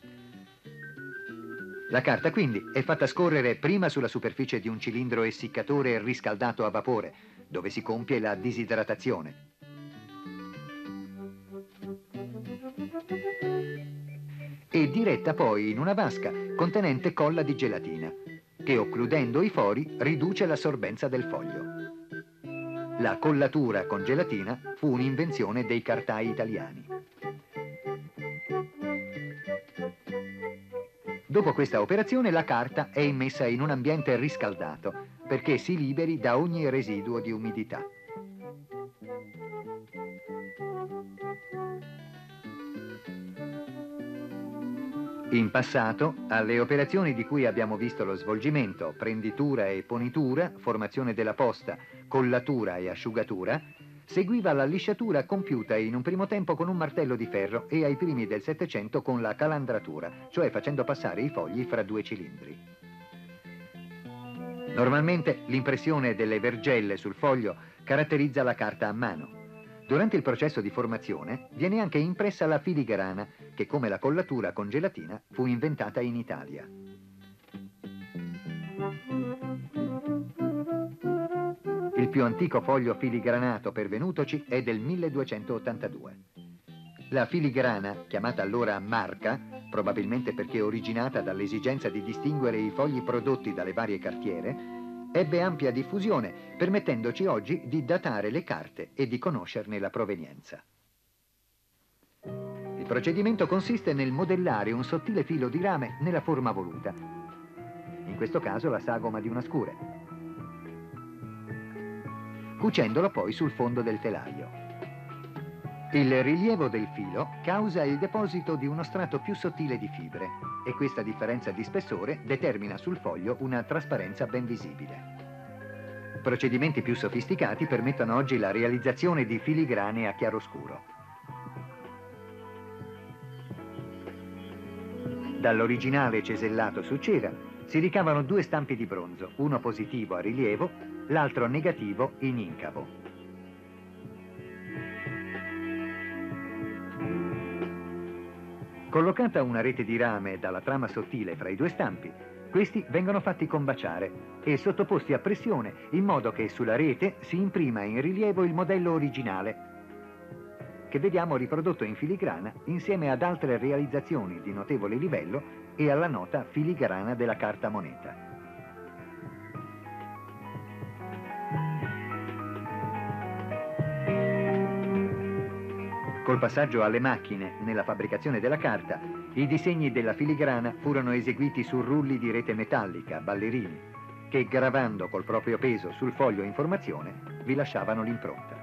La carta quindi è fatta scorrere prima sulla superficie di un cilindro essiccatore riscaldato a vapore, dove si compie la disidratazione. E diretta poi in una vasca contenente colla di gelatina, che occludendo i fori riduce l'assorbenza del foglio. La collatura con gelatina fu un'invenzione dei cartai italiani. Dopo questa operazione la carta è immessa in un ambiente riscaldato perché si liberi da ogni residuo di umidità. In passato, alle operazioni di cui abbiamo visto lo svolgimento, prenditura e ponitura, formazione della posta, collatura e asciugatura, seguiva la lisciatura compiuta in un primo tempo con un martello di ferro e ai primi del Settecento con la calandratura, cioè facendo passare i fogli fra due cilindri. Normalmente l'impressione delle vergelle sul foglio caratterizza la carta a mano. Durante il processo di formazione viene anche impressa la filigrana, che come la collatura con gelatina fu inventata in Italia. Il più antico foglio filigranato pervenutoci è del milleduecentottantadue. La filigrana, chiamata allora marca, probabilmente perché originata dall'esigenza di distinguere i fogli prodotti dalle varie cartiere, ebbe ampia diffusione, permettendoci oggi di datare le carte e di conoscerne la provenienza. Il Il procedimento consiste nel modellare un sottile filo di rame nella forma voluta. In questo caso la sagoma di una scure, cucendolo poi sul fondo del telaio. Il rilievo del filo causa il deposito di uno strato più sottile di fibre e questa differenza di spessore determina sul foglio una trasparenza ben visibile. Procedimenti più sofisticati permettono oggi la realizzazione di filigrane a chiaroscuro. Dall'originale cesellato su cera si ricavano due stampi di bronzo, uno positivo a rilievo, l'altro negativo in incavo. Collocata una rete di rame dalla trama sottile fra i due stampi, questi vengono fatti combaciare e sottoposti a pressione in modo che sulla rete si imprima in rilievo il modello originale, che vediamo riprodotto in filigrana insieme ad altre realizzazioni di notevole livello e alla nota filigrana della carta moneta. Col passaggio alle macchine nella fabbricazione della carta, i disegni della filigrana furono eseguiti su rulli di rete metallica, ballerini, che gravando col proprio peso sul foglio a informazione vi lasciavano l'impronta.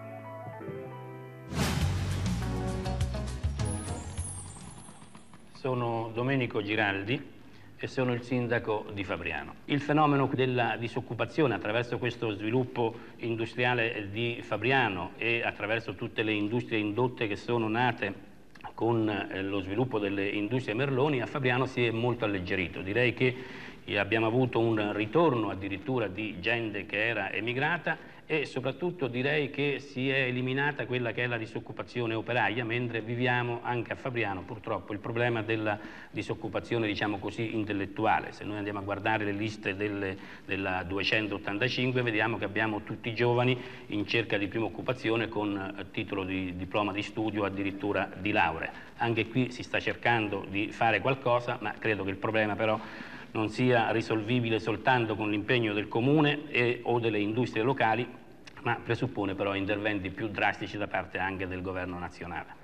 Sono Domenico Giraldi e sono il sindaco di Fabriano. Il fenomeno della disoccupazione attraverso questo sviluppo industriale di Fabriano e attraverso tutte le industrie indotte che sono nate con lo sviluppo delle industrie Merloni a Fabriano si è molto alleggerito. Direi che abbiamo avuto un ritorno addirittura di gente che era emigrata e soprattutto direi che si è eliminata quella che è la disoccupazione operaia, mentre viviamo anche a Fabriano purtroppo il problema della disoccupazione, diciamo così, intellettuale. Se noi andiamo a guardare le liste delle, della duecentottantacinque vediamo che abbiamo tutti i giovani in cerca di prima occupazione con titolo di diploma di studio, addirittura di laurea. Anche qui si sta cercando di fare qualcosa, ma credo che il problema però non sia risolvibile soltanto con l'impegno del comune e, o delle industrie locali, ma presuppone però interventi più drastici da parte anche del governo nazionale.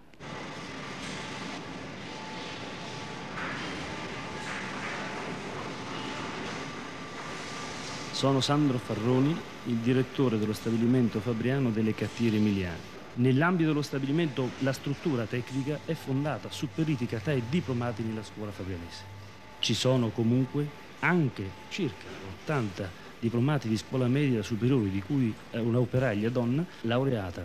Sono Sandro Farroni, il direttore dello stabilimento Fabriano delle Cartiere Emiliane. Nell'ambito dello stabilimento la struttura tecnica è fondata su periti, catà e diplomati nella scuola fabrianese. Ci sono comunque anche circa ottanta diplomati di scuola media superiore, di cui una operaia donna laureata.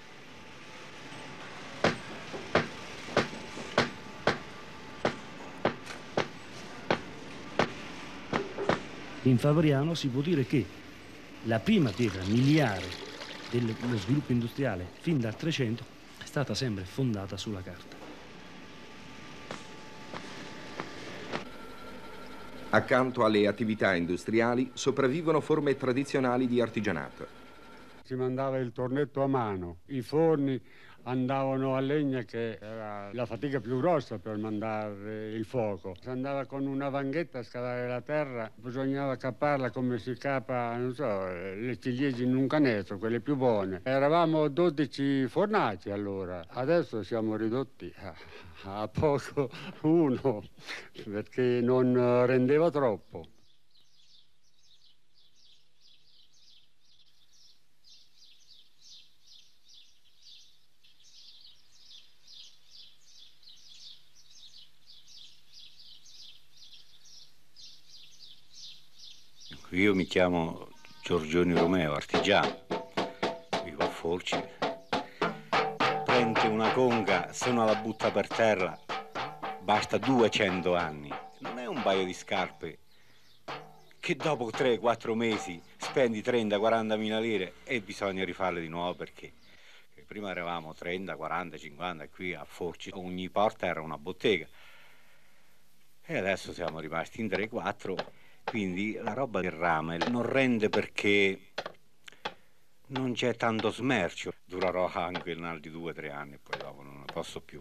In Fabriano si può dire che la prima pietra miliare dello sviluppo industriale fin dal Trecento è stata sempre fondata sulla carta. Accanto alle attività industriali sopravvivono forme tradizionali di artigianato. Si mandava il tornetto a mano, i forni andavano a legna, che era la fatica più grossa per mandare il fuoco. Si andava con una vanghetta a scavare la terra, bisognava caparla come si capa, non so, le ciliegie in un canestro, quelle più buone. Eravamo dodici fornaci allora, adesso siamo ridotti a, a poco uno, perché non rendeva troppo. Io mi chiamo Giorgioni Romeo, artigiano, vivo a Forci. Prende una conga, se uno la butta per terra, basta duecento anni. Non è un paio di scarpe che dopo tre quattro mesi spendi trenta quaranta mila lire e bisogna rifarle di nuovo, perché prima eravamo trenta, quaranta, cinquanta, e qui a Forci ogni porta era una bottega. E adesso siamo rimasti in tre quattro. Quindi la roba del rame non rende perché non c'è tanto smercio. Durerò anche in altri due o tre anni e poi dopo non ne posso più.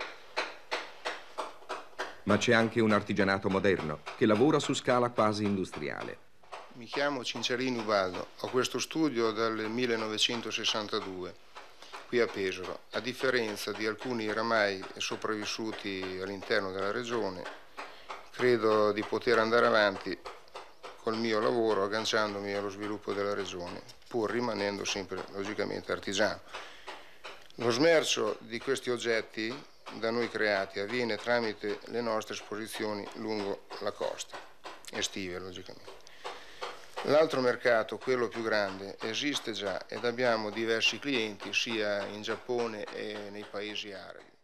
Ma c'è anche un artigianato moderno che lavora su scala quasi industriale. Mi chiamo Cincerino Ubaldo, ho questo studio dal millenovecentosessantadue qui a Pesaro. A differenza di alcuni ramai sopravvissuti all'interno della regione, credo di poter andare avanti col mio lavoro agganciandomi allo sviluppo della regione, pur rimanendo sempre logicamente artigiano. Lo smercio di questi oggetti da noi creati avviene tramite le nostre esposizioni lungo la costa, estive logicamente. L'altro mercato, quello più grande, esiste già ed abbiamo diversi clienti sia in Giappone e nei paesi arabi.